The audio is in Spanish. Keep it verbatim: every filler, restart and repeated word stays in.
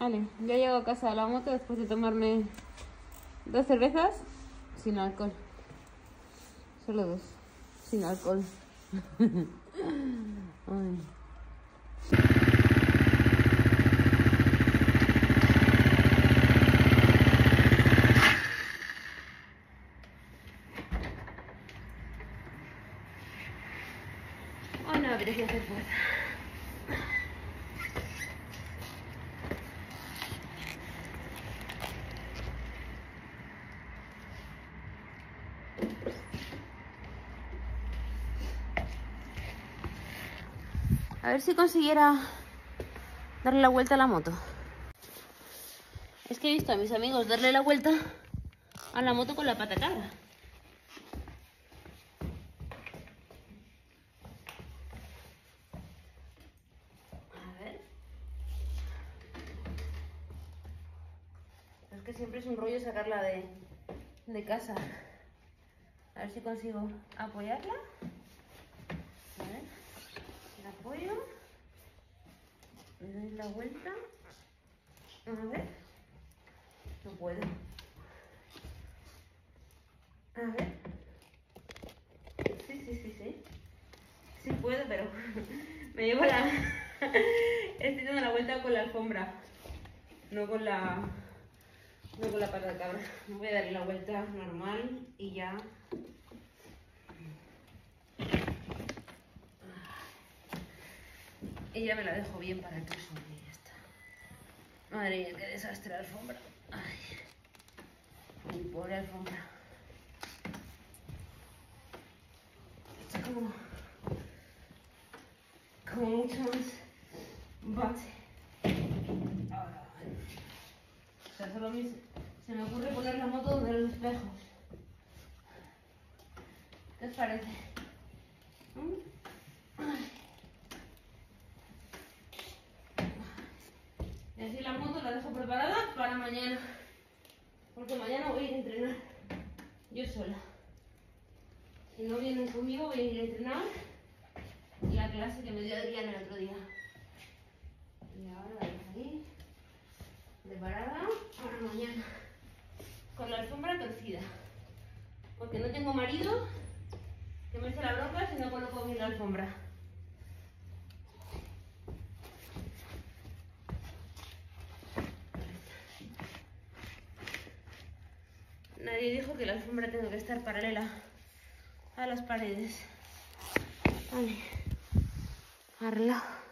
Vale, ya llego a casa de la moto después de tomarme dos cervezas sin alcohol. Solo dos, sin alcohol. Ay. Ay, no me apetece hacer fuerza. A ver si consiguiera darle la vuelta a la moto. Es que he visto a mis amigos darle la vuelta a la moto con la pata cabra. A ver. Es que siempre es un rollo sacarla de, de casa. A ver si consigo apoyarla. A ver. La apoyo. Le doy la vuelta. A ver. No puedo. A ver. Sí, sí, sí, sí. Sí puedo, pero me llevo la... Estoy dando la vuelta con la alfombra. No con la... No con la pata de cabra. Voy a darle la vuelta normal y ya... Y ya me la dejo bien para el próximo día y ya está. Madre mía, qué desastre la alfombra. Ay, mi pobre alfombra. Está como... Como mucho más base. O sea, solo me, se me ocurre poner la moto donde los espejos. ¿Qué os parece? Ay. Y así la moto la dejo preparada para mañana. Porque mañana voy a ir a entrenar yo sola. Si no vienen conmigo voy a ir a entrenar la clase que me dio Adrián el otro día. Y ahora la dejo ahí, preparada para mañana. Con la alfombra torcida. Porque no tengo marido que me eche la bronca si no coloco bien la alfombra. Nadie dijo que la alfombra tenga que estar paralela a las paredes. Vale, arreglado.